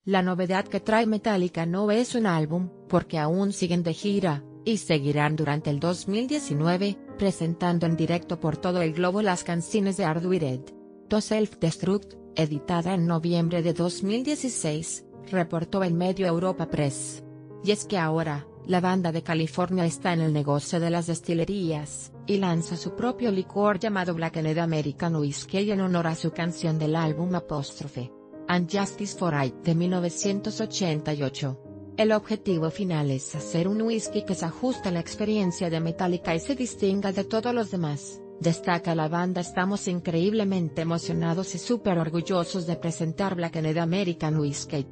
La novedad que trae Metallica no es un álbum, porque aún siguen de gira, y seguirán durante el 2019, presentando en directo por todo el globo las canciones de Hardwired to Self-Destruct, editada en noviembre de 2016, reportó el medio Europa Press. Y es que ahora, la banda de California está en el negocio de las destilerías, y lanza su propio licor llamado Blackened American Whiskey en honor a su canción del álbum And Justice for It de 1988. El objetivo final es hacer un whisky que se ajuste a la experiencia de Metallica y se distinga de todos los demás, destaca la banda. Estamos increíblemente emocionados y súper orgullosos de presentar Blackened American Whiskey.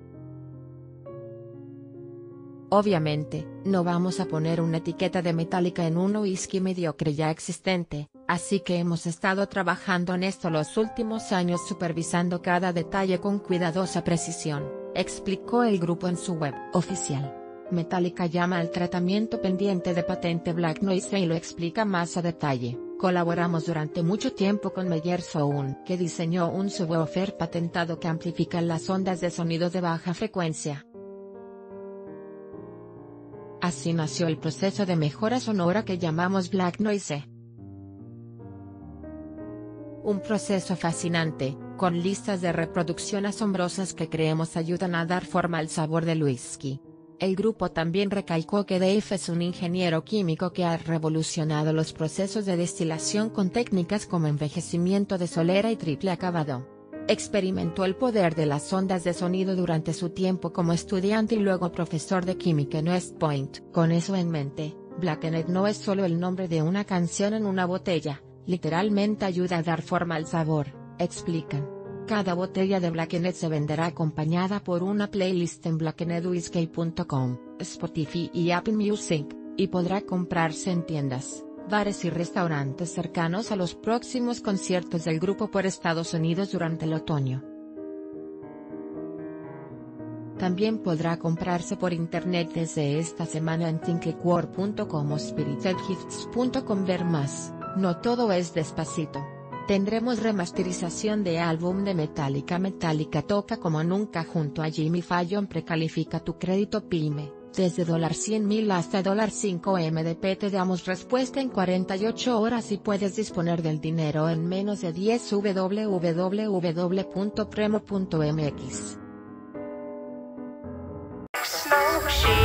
Obviamente, no vamos a poner una etiqueta de Metallica en un whisky mediocre ya existente, así que hemos estado trabajando en esto los últimos años supervisando cada detalle con cuidadosa precisión, explicó el grupo en su web oficial. Metallica llama al tratamiento pendiente de patente Black Noise y lo explica más a detalle. Colaboramos durante mucho tiempo con Meyer Sound, que diseñó un subwoofer patentado que amplifica las ondas de sonido de baja frecuencia. Así nació el proceso de mejora sonora que llamamos Black Noise. Un proceso fascinante, con listas de reproducción asombrosas que creemos ayudan a dar forma al sabor del whisky. El grupo también recalcó que Dave es un ingeniero químico que ha revolucionado los procesos de destilación con técnicas como envejecimiento de solera y triple acabado. Experimentó el poder de las ondas de sonido durante su tiempo como estudiante y luego profesor de química en West Point. Con eso en mente, Blackened no es solo el nombre de una canción en una botella, literalmente ayuda a dar forma al sabor, explican. Cada botella de Blackened se venderá acompañada por una playlist en blackenedwhiskey.com, Spotify y Apple Music, y podrá comprarse en tiendas, bares y restaurantes cercanos a los próximos conciertos del grupo por Estados Unidos durante el otoño. También podrá comprarse por internet desde esta semana en thinkliquor.com o spiritedgifts.com. Ver más. No todo es despacito. Tendremos remasterización de álbum de Metallica. Metallica toca como nunca junto a Jimmy Fallon. Precalifica tu crédito PYME. Desde $100,000 hasta $5M te damos respuesta en 48 horas y puedes disponer del dinero en menos de 10. www.premo.mx